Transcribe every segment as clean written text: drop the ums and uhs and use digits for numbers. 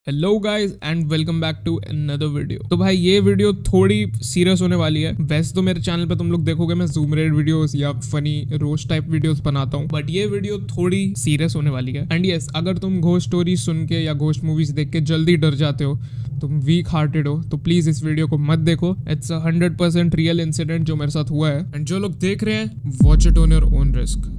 Hello guys and welcome back to another video. तो भाई ये वीडियो थोड़ी सीरियस होने वाली है। वैसे तो मेरे चैनल पे तुम लोग देखोगे मैं जूम रेड वीडियोस या फनी रोस्ट टाइप वीडियोस बनाता हूँ, बट ये वीडियो थोड़ी सीरियस होने वाली है। एंड यस, अगर तुम घोस्ट स्टोरी सुन के या घोस्ट मूवीज देख के जल्दी डर जाते हो, तुम वीक हार्टेड हो, तो प्लीज इस वीडियो को मत देखो। इट्स 100% रियल इंसिडेंट जो मेरे साथ हुआ है। एंड जो लोग देख रहे हैं, watch it on your own risk.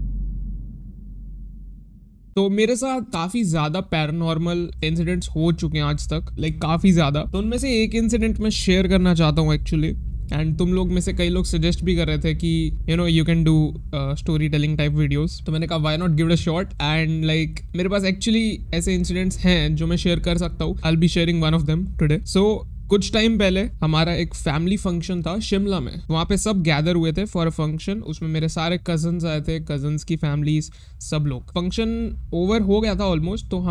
तो मेरे साथ काफी ज्यादा पैरानॉर्मल इंसिडेंट्स हो चुके हैं आज तक, लाइक काफी ज्यादा। तो उनमें से एक इंसिडेंट मैं शेयर करना चाहता हूँ एक्चुअली। एंड तुम लोग में से कई लोग सजेस्ट भी कर रहे थे कि you can do story telling type videos. तो मैंने कहा why not give it a shot. And like मेरे पास एक्चुअली ऐसे इंसिडेंट्स हैं जो मैं शेयर कर सकता हूँ। I will be sharing one of them today. So कुछ टाइम पहले हमारा एक फैमिली फंक्शन था शिमला में। वहाँ पे सब गैदर हुए थे फॉर अ फंक्शन। उसमें मेरे सारे कजन्स आए थे, कजन्स की फैमिलीज, सब लोग। फंक्शन ओवर हो गया था ऑलमोस्ट। तो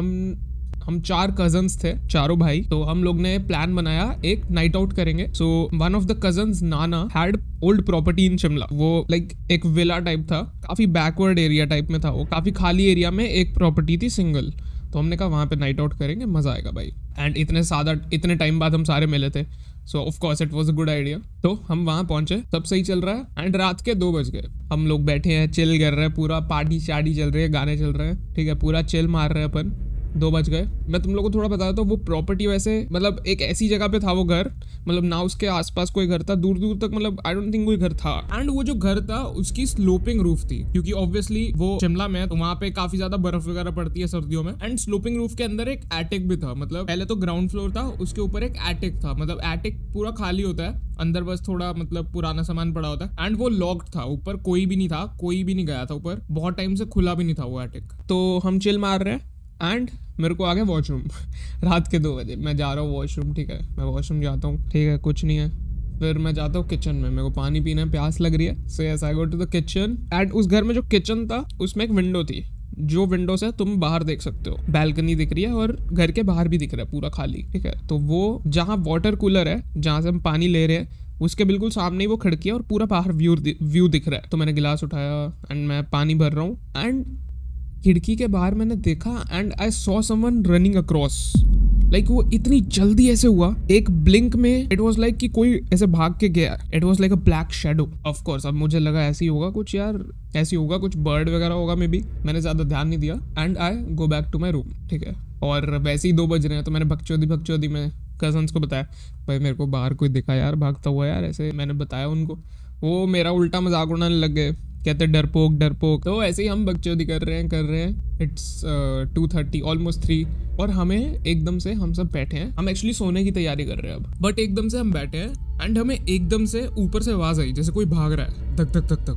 हम 4 कजन्स थे, चारों भाई। तो हम लोग ने प्लान बनाया एक नाइट आउट करेंगे। So one of the cousins नाना had old property in Shimla. वो लाइक एक विला टाइप था, काफी बैकवर्ड एरिया टाइप में था वो, काफी खाली एरिया में एक प्रॉपर्टी थी सिंगल। तो हमने कहा वहाँ पे नाइट आउट करेंगे, मजा आएगा भाई। एंड इतने टाइम बाद हम सारे मिले थे, so of course it was a good idea. तो हम वहाँ पहुंचे, सब सही चल रहा है। एंड रात के 2 बज गए। हम लोग बैठे हैं, चिल कर रहे हैं, पूरा पार्टी शार्टी चल रही है, गाने चल रहे हैं, ठीक है, पूरा चिल मार रहे हैं अपन। 2 बज गए। मैं तुम लोगों को थोड़ा बता देता हूँ, वो प्रॉपर्टी वैसे मतलब एक ऐसी जगह पे था वो घर, मतलब ना उसके आसपास कोई घर था, दूर दूर तक मतलब आई डोंट थिंक कोई घर था। एंड वो जो घर था उसकी स्लोपिंग रूफ थी, क्योंकि ऑब्वियसली वो शिमला में है तो वहाँ पे काफी ज्यादा बर्फ वगैरह पड़ती है सर्दियों में। एंड स्लोपिंग रूफ के अंदर एक एटिक भी था। मतलब पहले तो ग्राउंड फ्लोर था, उसके ऊपर एक एटिक था। मतलब एटिक पूरा खाली होता है, अंदर बस थोड़ा मतलब पुराना सामान पड़ा होता है। एंड वो लॉक्ड था, ऊपर कोई भी नहीं था, कोई भी नहीं गया था ऊपर। बहुत टाइम से खुला भी नहीं था वो एटिक। तो हम चिल मार रहे हैं एंड मेरे को आ गया वॉशरूम। रात के 2 बजे मैं जा रहा हूँ वॉशरूम, ठीक है, मैं वॉशरूम जाता हूँ, ठीक है, कुछ नहीं है। फिर मैं जाता हूँ किचन में, मेरे को पानी पीना है, प्यास लग रही है। So yes, I go to the kitchen. And उस घर में जो किचन था उसमें एक विंडो थी, जो विंडो से तुम बाहर देख सकते हो। बैल्कनी दिख रही है और घर के बाहर भी दिख रहा है पूरा खाली, ठीक है। तो वो जहाँ वाटर कूलर है, जहाँ से हम पानी ले रहे हैं, उसके बिल्कुल सामने ही वो खिड़की है और पूरा बाहर व्यू दिख रहा है। तो मैंने गिलास उठाया एंड मैं पानी भर रहा हूँ। एंड खिड़की के बाहर मैंने देखा and I saw someone running across. Like वो इतनी जल्दी ऐसे हुआ, एक ब्लिंक में इट वाज लाइक कि कोई ऐसे भाग के गया। It was like a black shadow. Of course अब मुझे लगा ऐसे ही होगा कुछ यार, ऐसे होगा कुछ, बर्ड वगैरह होगा मे बी। मैंने ज्यादा ध्यान नहीं दिया and I go back to my room, ठीक है। और वैसे ही 2 बज रहे हैं तो मैंने बकचोदी में कजन्स को बताया, भाई मेरे को बाहर कोई दिखा यार, भागता हुआ यार, ऐसे मैंने बताया उनको। वो मेरा उल्टा मजाक उड़ाने लग गए, कहते डरपोक। तो ऐसे ही हम बकचोदी कर रहे हैं। इट्स 2:30 ऑलमोस्ट 3 और हमें एकदम से, हम सब बैठे हैं, हम एक्चुअली सोने की तैयारी कर रहे हैं अब, बट एकदम से हम बैठे हैं एंड हमें एकदम से ऊपर से आवाज आई जैसे कोई भाग रहा है, धक धक धक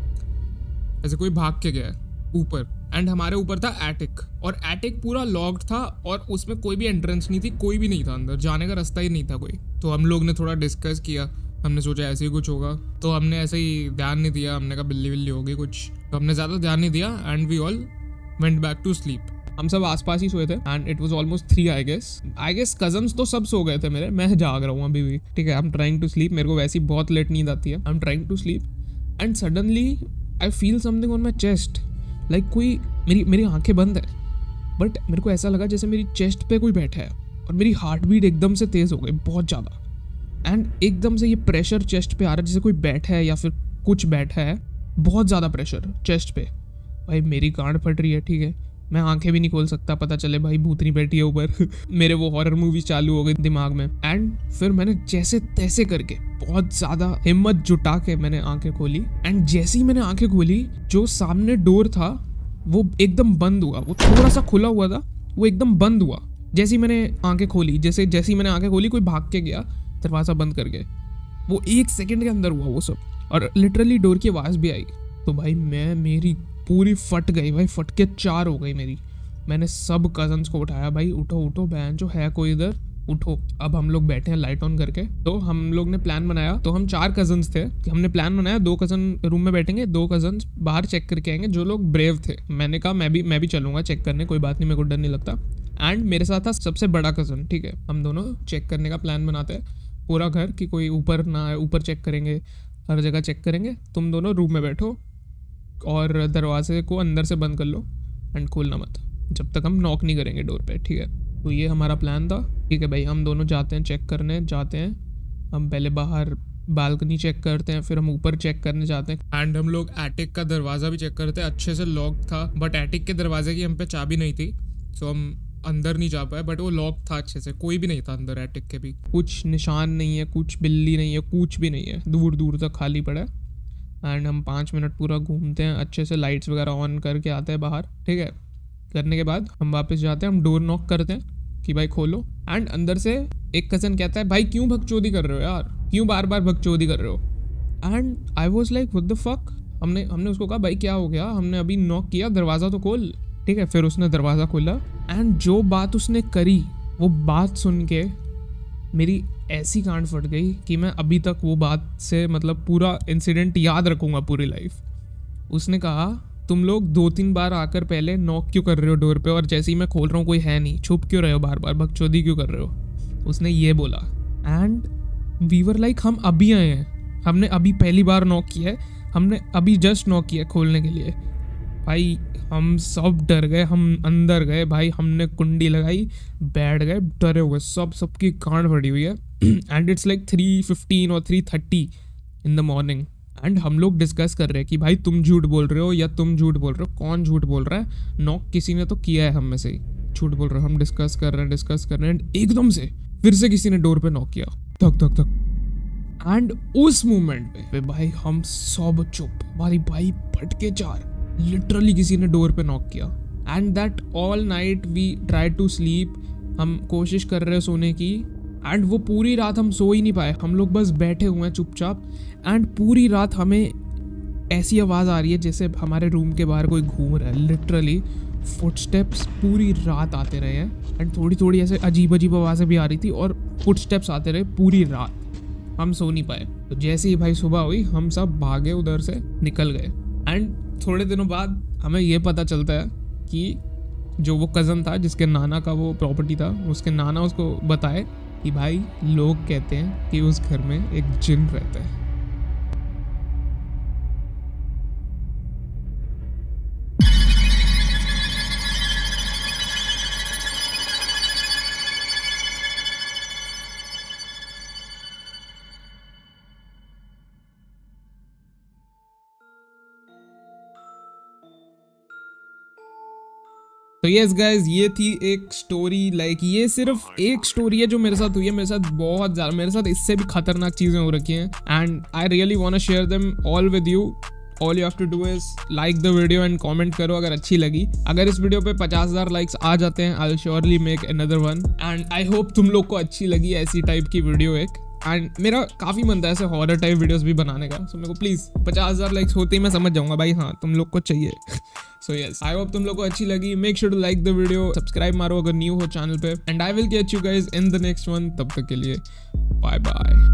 धक, ऐसे कोई भाग के गया है ऊपर। एंड हमारे ऊपर था एटिक, और एटिक पूरा लॉक्ड था और उसमें कोई भी एंट्रेंस नहीं थी, कोई भी नहीं था, अंदर जाने का रास्ता ही नहीं था कोई। तो हम लोग ने थोड़ा डिस्कस किया, हमने सोचा ऐसे ही कुछ होगा, तो हमने ऐसे ही ध्यान नहीं दिया। हमने कहा बिल्ली बिल्ली होगी कुछ, तो हमने ज़्यादा ध्यान नहीं दिया and we all went back to sleep. हम सब आसपास ही सोए थे and it was almost 3 I guess cousins तो सब सो गए थे मेरे, मैं जाग रहा हूँ अभी भी, ठीक है। I am trying to sleep, मेरे को वैसे ही बहुत लेट नींद आती है। I am trying to sleep and suddenly I feel something on my chest. Like कोई, मेरी आंखें बंद है बट मेरे को ऐसा लगा जैसे मेरी चेस्ट पे कोई बैठा है और मेरी हार्ट बीट एकदम से तेज हो गई, बहुत ज़्यादा। एंड एकदम से ये प्रेशर चेस्ट पे आ रहा है जैसे कोई बैठा है या फिर कुछ बैठा है, बहुत ज़्यादा प्रेशर चेस्ट पे। भाई मेरी गांड फट रही है, ठीक है, मैं आंखें भी नहीं खोल सकता, पता चले भाई भूतनी बैठी है ऊपर। मेरे वो हॉरर मूवी चालू हो गई दिमाग में। एंड फिर मैंने जैसे तैसे करके बहुत ज़्यादा हिम्मत जुटा के मैंने आंखें खोली। एंड जैसे ही मैंने आंखें खोली, जो सामने डोर था वो एकदम बंद हुआ। वो थोड़ा सा खुला हुआ था, वो एकदम बंद हुआ। जैसे ही मैंने आंखें खोली, जैसे ही मैंने आंखें खोली, कोई भाग के गया, दरवाजा बंद करके। वो 1 सेकंड के अंदर हुआ वो सब, और लिटरली डोर की आवाज़ भी आई। तो भाई मेरी पूरी फट गई भाई, फट के 4 हो गई मेरी। मैंने सब कजन्स को उठाया, भाई उठो बहन जो है कोई इधर, उठो। अब हम लोग बैठे हैं लाइट ऑन करके। तो हम लोग ने प्लान बनाया, तो हम 4 कजन्स थे, हमने प्लान बनाया 2 कजन रूम में बैठेंगे, 2 कजन्स बाहर चेक करके आएंगे, जो लोग ब्रेव थे। मैंने कहा मैं भी चलूंगा चेक करने, कोई बात नहीं, मेरे को डर नहीं लगता। एंड मेरे साथ था सबसे बड़ा कजन, ठीक है। हम दोनों चेक करने का प्लान बनाते हैं पूरा घर, कि कोई ऊपर ना आए, ऊपर चेक करेंगे, हर जगह चेक करेंगे। तुम दोनों रूम में बैठो और दरवाजे को अंदर से बंद कर लो एंड खोलना मत जब तक हम नॉक नहीं करेंगे डोर पे, ठीक है। तो ये हमारा प्लान था। ठीक है भाई, हम दोनों जाते हैं चेक करने, जाते हैं हम पहले बाहर बालकनी चेक करते हैं, फिर हम ऊपर चेक करने जाते हैं एंड हम लोग एटिक का दरवाज़ा भी चेक करते हैं। अच्छे से लॉक था, बट एटिक के दरवाजे की हम पे चाबी नहीं थी, सो हम अंदर नहीं जा पाए, बट वो लॉक था अच्छे से, कोई भी नहीं था अंदर एटिक के भी। कुछ निशान नहीं है, कुछ बिल्ली नहीं है, कुछ भी नहीं है, दूर दूर तक खाली पड़ा है। एंड हम 5 मिनट पूरा घूमते हैं, अच्छे से लाइट्स वगैरह ऑन करके आते हैं बाहर। ठीक है, करने के बाद हम वापस जाते हैं, हम डोर नॉक करते हैं कि भाई खोलो। एंड अंदर से एक कज़न कहता है भाई क्यों बकचोदी कर रहे हो यार, क्यों बार बार बकचोदी कर रहे हो। And I was like what the fuck. हमने उसको कहा भाई क्या हो गया, हमने अभी नॉक किया, दरवाज़ा तो खोल। ठीक है, फिर उसने दरवाज़ा खोला एंड जो बात उसने करी वो बात सुन के मेरी ऐसी गांड फट गई कि मैं अभी तक वो बात से मतलब पूरा इंसिडेंट याद रखूँगा पूरी लाइफ। उसने कहा तुम लोग 2-3 बार आकर पहले नॉक क्यों कर रहे हो डोर पे, और जैसे ही मैं खोल रहा हूँ कोई है नहीं, छुप क्यों रहे हो, बार बार बकचोदी क्यों कर रहे हो। उसने ये बोला एंड वी वर लाइक हम अभी आए हैं, हमने अभी पहली बार नॉक किया है, हमने अभी जस्ट नॉक किया खोलने के लिए। भाई हम सब डर गए, हम अंदर गए भाई, हमने कुंडी लगाई, बैठ गए डरे हुए, सबकी गांड फटी हुई है। एंड इट्स लाइक 3:15 और 3:30 इन द मॉर्निंग एंड हम लोग डिस्कस कर रहे हैं कि भाई तुम झूठ बोल रहे हो या तुम झूठ बोल रहे हो, कौन झूठ बोल रहा है। नॉक किसी ने तो किया है हम में से ही, झूठ बोल रहे हो। हम डिस्कस कर रहे हैं एंड एकदम से फिर से किसी ने डोर पे नॉक किया, धक धक धक। एंड उस मोमेंट पे भाई हम सब चुप, हमारी भाई फटके चार, लिटरली किसी ने डोर पे नॉक किया। And that all night we try to sleep, हम कोशिश कर रहे हैं सोने की एंड वो पूरी रात हम सो ही नहीं पाए, हम लोग बस बैठे हुए हैं चुपचाप। एंड पूरी रात हमें ऐसी आवाज़ आ रही है जैसे हमारे रूम के बाहर कोई घूम रहा है, लिटरली फुटस्टेप्स पूरी रात आते रहे हैं एंड थोड़ी थोड़ी ऐसे अजीब अजीब आवाज़ें भी आ रही थी और फुटस्टेप्स आते रहे पूरी रात, हम सो नहीं पाए। तो जैसे ही भाई सुबह हुई हम सब भागे उधर से निकल गए। एंड थोड़े दिनों बाद हमें ये पता चलता है कि जो वो कज़न था जिसके नाना का वो प्रॉपर्टी था, उसके नाना उसको बताए कि भाई लोग कहते हैं कि उस घर में एक जिन रहता है। तो यस गाइज, ये थी एक स्टोरी। लाइक ये सिर्फ एक स्टोरी है जो मेरे साथ हुई है, मेरे साथ बहुत ज़्यादा, मेरे साथ इससे भी खतरनाक चीज़ें हो रखी हैं and I really want to share them all with you. All you have to do is like the video and comment करो अगर अच्छी लगी। अगर इस वीडियो पे 50,000 लाइक्स आ जाते हैं, I will surely make another one. And I hope तुम लोग को अच्छी लगी ऐसी टाइप की वीडियो एक। एंड मेरा काफ़ी मन था ऐसे हॉरर टाइप वीडियोस भी बनाने का, सो मेरे को प्लीज़ 50,000 लाइक्स होते ही मैं समझ जाऊंगा भाई हाँ तुम लोग को चाहिए। सो यस, आई होप तुम लोग को अच्छी लगी। Make sure to like the video, subscribe मारो अगर न्यू हो चैनल पे and I will catch you guys in the next one. तब तक के लिए बाय बाय।